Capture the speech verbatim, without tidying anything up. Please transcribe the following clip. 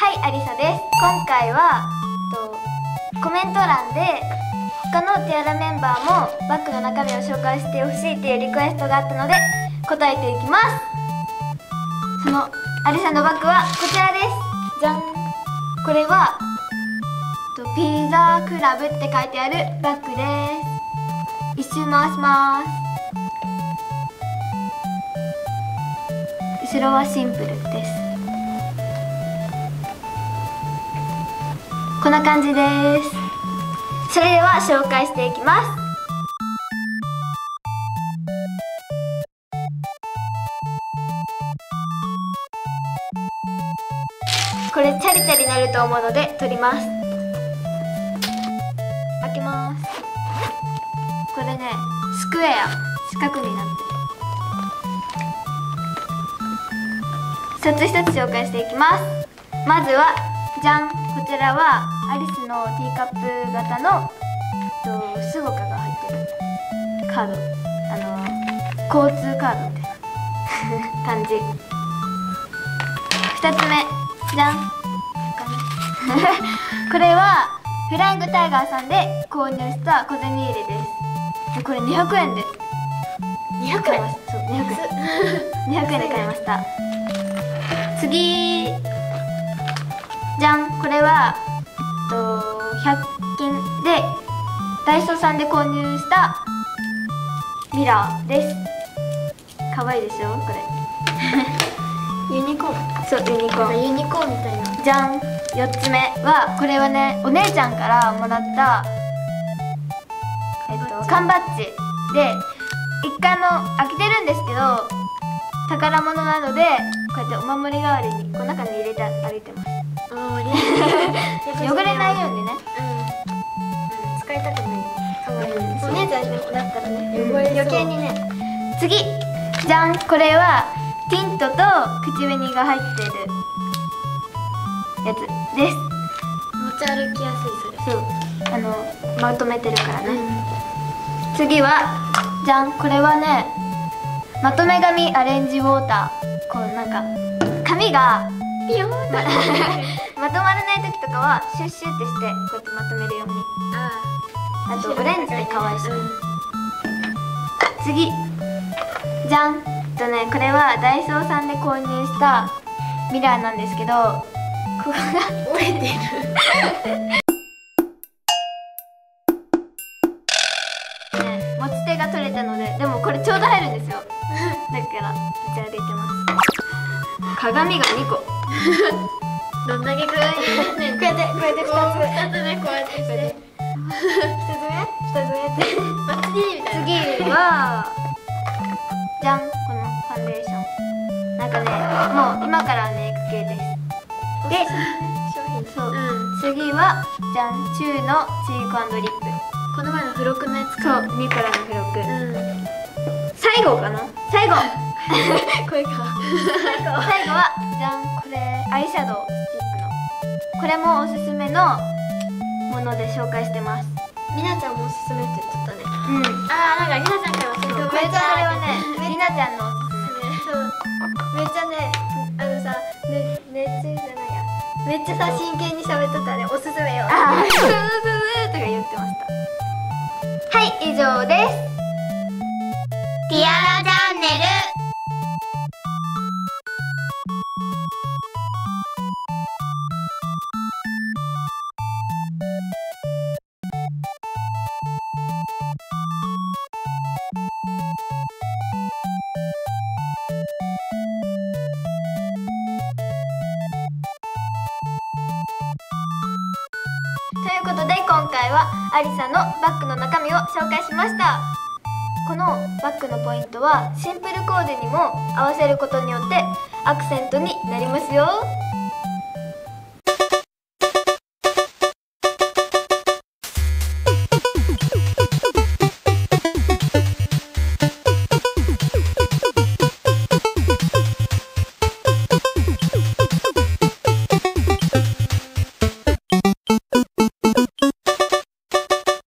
はい、アリサです。今回はとコメント欄で他のティアラメンバーもバッグの中身を紹介してほしいっていうリクエストがあったので答えていきます。そのアリサのバッグはこちらです。じゃん。これはとピザクラブって書いてあるバッグです。一周回します。後ろはシンプルです。こんな感じです。それでは紹介していきます。これチャリチャリなると思うので取ります。開けます。これね、スクエア、四角になってる。一つ一つ紹介していきます。まずはじゃん、こちらはアリスのティーカップ型のとスゴカが入ってるカード、あの交通カードみたいな感じ。ふたつめじゃんこれはフライングタイガーさんで購入した小銭入れです。これにひゃくえんでにひゃくえん、 そうにひゃくえんにひゃくえんで買いました。次じゃん、これはえっとひゃく均でダイソーさんで購入したミラーです。可愛いでしょこれユニコーン、 そうユニコーン、 ユニコーンみたいな。 じゃん。よっつめはこれはね、お姉ちゃんからもらったえっと缶バッジで、一回も開けてるんですけど宝物なのでこうやってお守り代わりにこの中に入れて歩いてます。 お守り汚れないようにね。 うん、使いたくない。かわいい。お姉ちゃんでもだったらね、 うん、 汚れ余計にね。次じゃん、これはティントと口紅が入ってるやつです。 持ち歩きやすい。それそう、あのまとめてるからね。うん、次はじゃん、これはね、まとめ髪アレンジウォーター。こうなんか髪がピヨーンってまとまらない時とかはシュッシュってしてこうやってまとめるように。 ああとオレンジで可愛いし、 うん、 次じゃんとね、これはダイソーさんで購入したミラーなんですけど、ここが折れてるね、持ち手が取れたので、でもこれちょうど入るんですよ。だから持ち歩いてます。鏡がにこどんだけ可愛いね。 こうやってこうやってふたつふたつね、こうやってしてひとつめひとつめってバッチリみたいな。 次はじゃん、このファンデーション。なんかね、もう今からメイク系です。で、 商品そう、 うん、 次はじゃん、チューのチーク&リップ。 この前の付録のやつそか。 う、ニコラの付録。 うん、 最後かな、最後声が最後はじゃん、これアイシャドウスティックの、これもおすすめのもので紹介してます。 みなちゃんもおすすめって言っちゃったね。 うん、 あー、なんかりなちゃんから教えてこれとこれはね、りなちゃんのおすすめ。 そう、めっちゃね、あのさ、ね、熱中じゃないや、めっちゃさ、真剣に喋っとったね、おすすめよ。 あー、おすすめとか言ってました。はい、以上です。ティアラチャンネル。ということで今回はアリサのバッグの中身を紹介しました。このバッグのポイントはシンプルコーデにも合わせることによってアクセントになりますよ。